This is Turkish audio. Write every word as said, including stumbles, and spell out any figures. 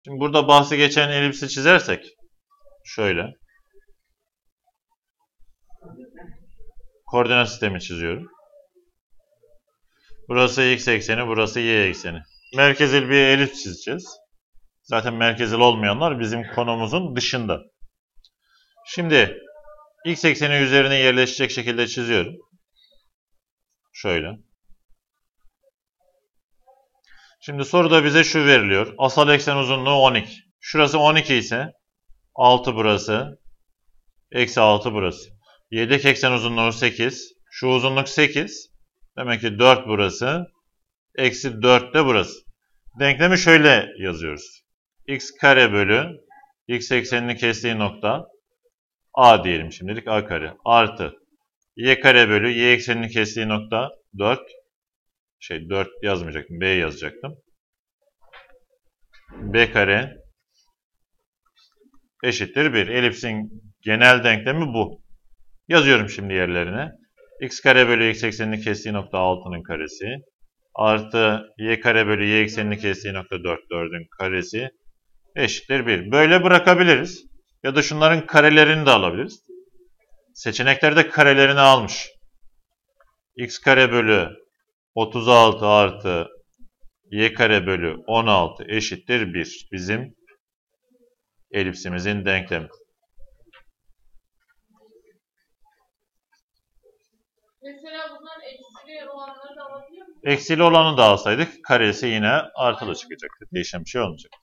Şimdi burada bahsi geçen elipsi çizersek şöyle koordinat sistemi çiziyorum. Burası x ekseni, burası y ekseni. Merkezil bir elips çizeceğiz. Zaten merkezil olmayanlar bizim konumuzun dışında. Şimdi x ekseni üzerine yerleşecek şekilde çiziyorum. Şöyle. Şimdi soruda bize şu veriliyor. Asal eksen uzunluğu on iki. Şurası on iki ise altı burası. Eksi altı burası. Yedek eksen uzunluğu sekiz. Şu uzunluk sekiz. Demek ki dört burası. Eksi dört de burası. Denklemi şöyle yazıyoruz. X kare bölü x eksenini kestiği nokta A diyelim şimdilik A kare. Artı y kare bölü y eksenini kestiği nokta dört. Şey dört yazmayacaktım. B yazacaktım. B kare eşittir bir. Elipsin genel denklemi bu. Yazıyorum şimdi yerlerine. X kare bölü x eksenini kestiği nokta altının karesi. Artı y kare bölü y eksenini kestiği nokta dört. dördün karesi. Eşittir bir. Böyle bırakabiliriz. Ya da şunların karelerini de alabiliriz. Seçeneklerde karelerini almış. X kare bölü otuz altı artı y kare bölü on altı eşittir bir. Bizim elipsimizin denklemi. Mesela bunlar eksili olanları da alabiliyor muyuz? Eksili olanı da alsaydık karesi yine artılı çıkacaktı. Değişen bir şey olmayacak.